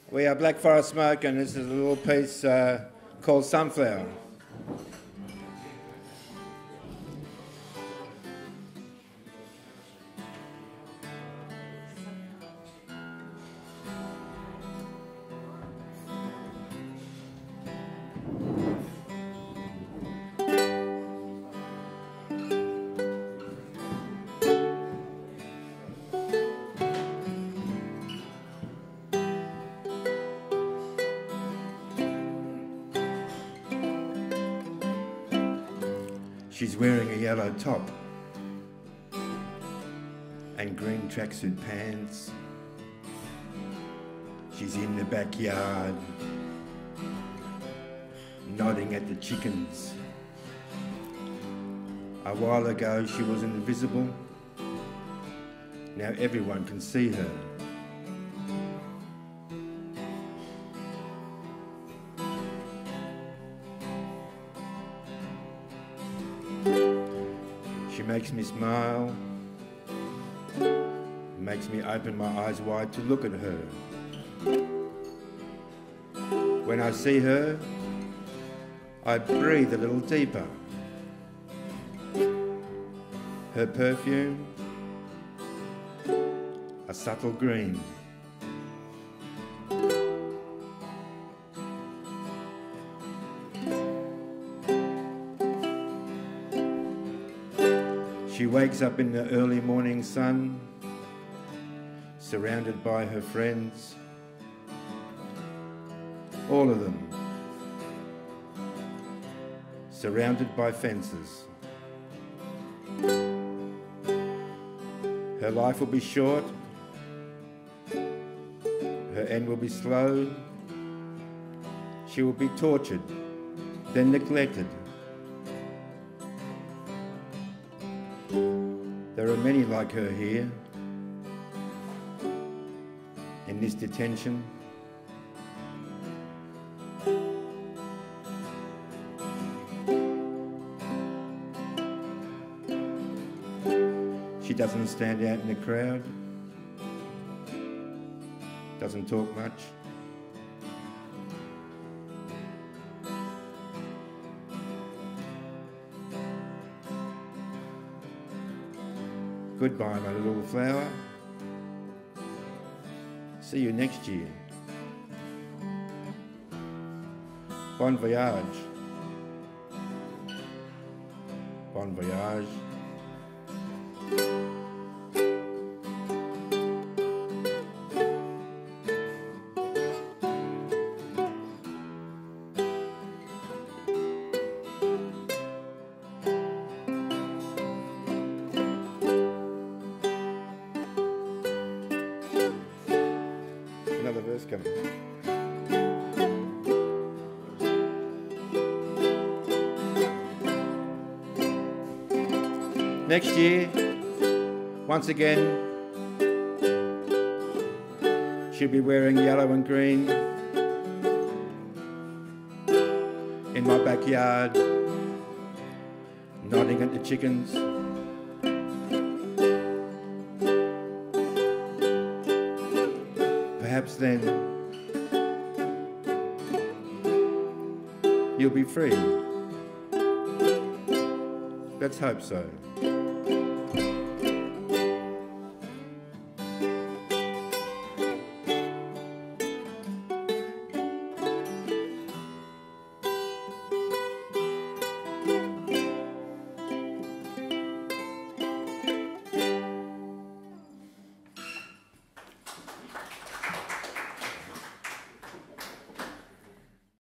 We are Black Forest Smoke, and this is a little piece called Sunflower. She's wearing a yellow top and green tracksuit pants. She's in the backyard, nodding at the chickens. A while ago she was invisible. Now everyone can see her. She makes me smile, makes me open my eyes wide to look at her. When I see her, I breathe a little deeper. Her perfume, a subtle green. She wakes up in the early morning sun, surrounded by her friends, all of them, surrounded by fences. Her life will be short, her end will be slow. She will be tortured, then neglected. There are many like her here, in this detention. She doesn't stand out in the crowd, doesn't talk much. Goodbye, my little flower. See you next year. Bon voyage. Bon voyage. Another verse coming. Next year, once again, she'll be wearing yellow and green in my backyard, nodding at the chickens. Perhaps then you'll be free. Let's hope so.